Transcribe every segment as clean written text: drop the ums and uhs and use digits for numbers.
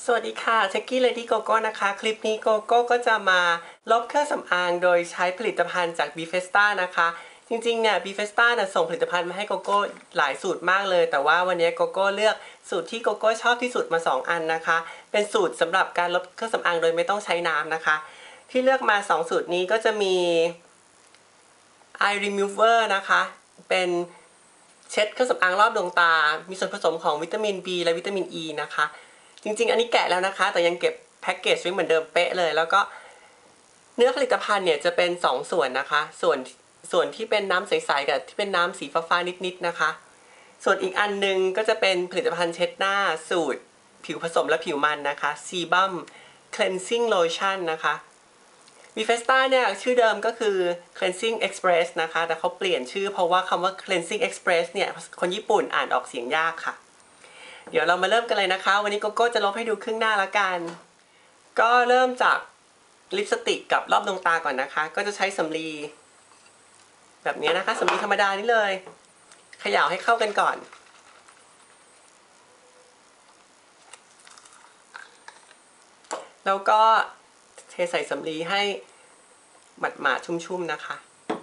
สวัสดีค่ะเช็กกี้เลดี้โกโก้นะคะคลิปนี้โกโก้ก็จะมาลบเครื่องสำอางโดยใช้ผลิตภัณฑ์จาก Bifesta นะคะจริงๆเนี่ย Bifesta เนี่ยส่งผลิตภัณฑ์มาให้โกโก้หลายสูตรมากเลยแต่ว่าวันนี้โกโก้เลือกสูตรที่โกโก้ชอบที่สุดมา2อันนะคะเป็นสูตรสำหรับการลบเครื่องสำอางโดยไม่ต้องใช้น้ำนะคะที่เลือกมา2สูตรนี้ก็จะมี Eye Remover นะคะเป็นเช็ดเครื่องสำอางรอบดวงตามีส่วนผสมของวิตามิน B และวิตามิน E นะคะจริงๆอันนี้แกะแล้วนะคะแต่ยังเก็บแพ็กเกจไว้เหมือนเดิมเป๊ะเลยแล้วก็เนื้อผลิตภัณฑ์เนี่ยจะเป็น2ส่วนนะคะส่วนที่เป็นน้ำใสๆกับที่เป็นน้ำสีฟ้าๆนิดๆนะคะส่วนอีกอันนึงก็จะเป็นผลิตภัณฑ์เช็ดหน้าสูตรผิวผสมและผิวมันนะคะ Sebum Cleansing Lotion นะคะ Bifesta เนี่ยชื่อเดิมก็คือ Cleansing Express นะคะแต่เขาเปลี่ยนชื่อเพราะว่าคำว่า Cleansing Express เนี่ยคนญี่ปุ่นอ่านออกเสียงยากค่ะเดี๋ยวเรามาเริ่มกันเลยนะคะวันนี้โกโก้จะลบให้ดูครึ่งหน้าละกันก็เริ่มจากลิปสติกกับรอบดวงตาก่อนนะคะก็จะใช้สำลีแบบนี้นะคะสำลีธรรมดานี่เลยเขย่าให้เข้ากันก่อนแล้วก็เทใส่สำลีให้หมาดๆชุ่มๆนะคะ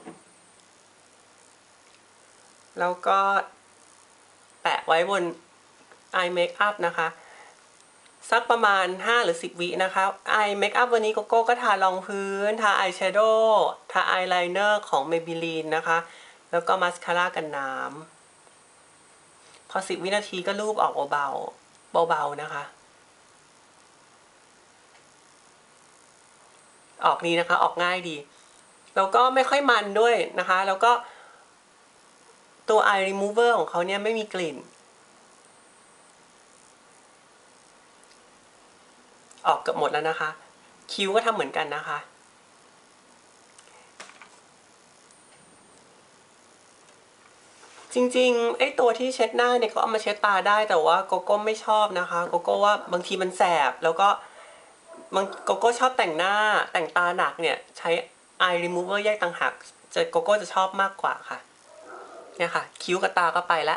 แล้วก็แปะไว้บนeye makeup นะคะสักประมาณ5 หรือ 10 วินะคะeye makeup วันนี้โกโก้ก็ทารองพื้นทาอายแชโดว์ทาอายไลเนอร์ของ Maybelline นะคะแล้วก็มาสคาร่ากันน้ำพอ10 วินาทีก็ลูบออกเบาๆนะคะออกดีนะคะออกง่ายดีแล้วก็ไม่ค่อยมันด้วยนะคะแล้วก็ตัว eye remover ของเขาเนี่ยไม่มีกลิ่นออกเกือบหมดแล้วนะคะคิ้วก็ทำเหมือนกันนะคะจริงๆไอ้ตัวที่เช็ดหน้าเนี่ยก็เอามาเช็ดตาได้แต่ว่าโกโก้ไม่ชอบนะคะโกโก้ว่าบางทีมันแสบแล้วก็โกโก้ชอบแต่งหน้าแต่งตาหนักเนี่ยใช้ eye remover แยกต่างหากโกโก้จะชอบมากกว่าค่ะเนี่ยค่ะคิ้วกับตาก็ไปแล้ว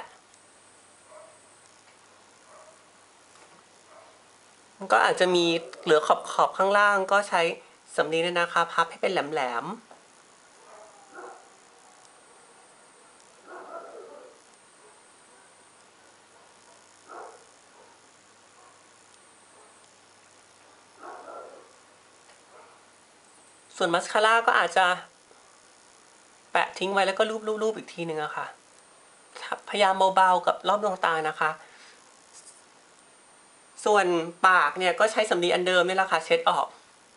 มันก็อาจจะมีเหลือขอบข้างล่างก็ใช้สำลีเนี่ยนะคะพับให้เป็นแหลมส่วนมัสคาร่าก็อาจจะแปะทิ้งไว้แล้วก็รูปอีกทีหนึ่งอะค่ะพยายามเบาๆกับรอบดวงตานะคะส่วนปากเนี่ยก็ใช้สำลีอันเดิมนี่แหละค่ะเช็ดออก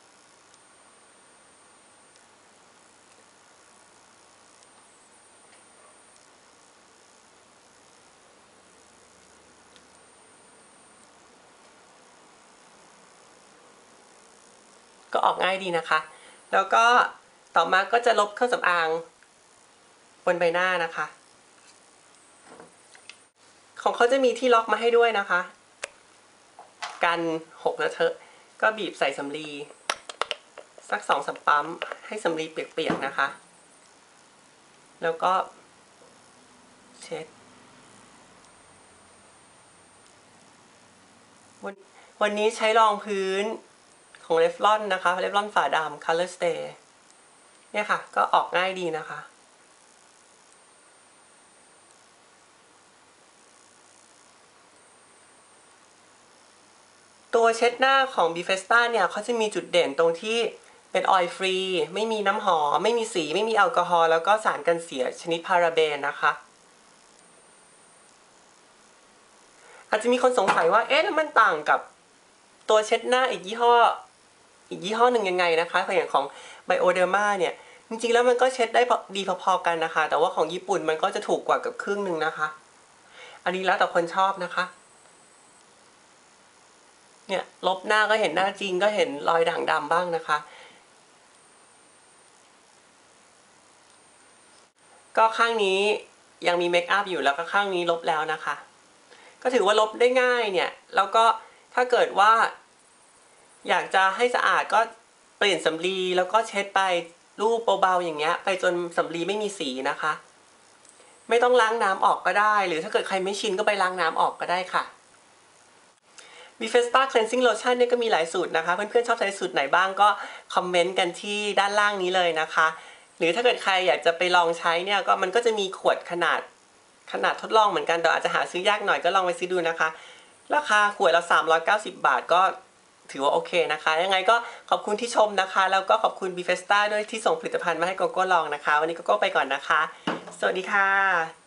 ก็ออกง่ายดีนะคะแล้วก็ต่อมาก็จะลบเครื่องสำอางบนใบหน้านะคะของเขาจะมีที่ล็อกมาให้ด้วยนะคะกันหกเลอะเทอะก็บีบใส่สำลีสัก2-3 ปั๊มให้สำลีเปียกๆนะคะแล้วก็เช็ดวันนี้ใช้รองพื้นของเลฟลอนนะคะเลฟลอนฝาดำ Color Stay เนี่ยค่ะก็ออกง่ายดีนะคะตัวเช็ดหน้าของ Bifesta เนี่ยเขาจะมีจุดเด่นตรงที่เป็นออยล์ฟรีไม่มีน้ำหอมไม่มีสีไม่มีแอลกอฮอล์แล้วก็สารกันเสียชนิดพาราเบนนะคะอาจจะมีคนสงสัยว่าเอ๊ะแล้วมันต่างกับตัวเช็ดหน้าอีกยี่ห้อหนึ่งยังไงนะคะอย่างของ Bioderma เนี่ยจริงๆแล้วมันก็เช็ดได้ดีพอๆกันนะคะแต่ว่าของญี่ปุ่นมันก็จะถูกกว่ากับครึ่งหนึ่งนะคะอันนี้แล้วแต่คนชอบนะคะเนี่ยลบหน้าก็เห็นหน้าจริงก็เห็นรอยด่างดำบ้างนะคะก็ข้างนี้ยังมีเมคอัพอยู่แล้วก็ข้างนี้ลบแล้วนะคะก็ถือว่าลบได้ง่ายเนี่ยแล้วก็ถ้าเกิดว่าอยากจะให้สะอาดก็เปลี่ยนสำลีแล้วก็เช็ดไปรูปเบาๆอย่างเงี้ยไปจนสำลีไม่มีสีนะคะไม่ต้องล้างน้ำออกก็ได้หรือถ้าเกิดใครไม่ชินก็ไปล้างน้ำออกก็ได้ค่ะ Bifesta Cleansing Lotion เนี่ยก็มีหลายสูตรนะคะเพื่อนๆชอบใช้สูตรไหนบ้างก็คอมเมนต์กันที่ด้านล่างนี้เลยนะคะหรือถ้าเกิดใครอยากจะไปลองใช้เนี่ยก็มันก็จะมีขวดขนาดทดลองเหมือนกันแต่อาจจะหาซื้อยากหน่อยก็ลองไปซื้อดูนะคะราคาขวดละ390 บาทก็ถือว่าโอเคนะคะยังไงก็ขอบคุณที่ชมนะคะแล้วก็ขอบคุณ Bifesta ด้วยที่ส่งผลิตภัณฑ์มาให้โกโก้ลองนะคะวันนี้โกโก้ไปก่อนนะคะสวัสดีค่ะ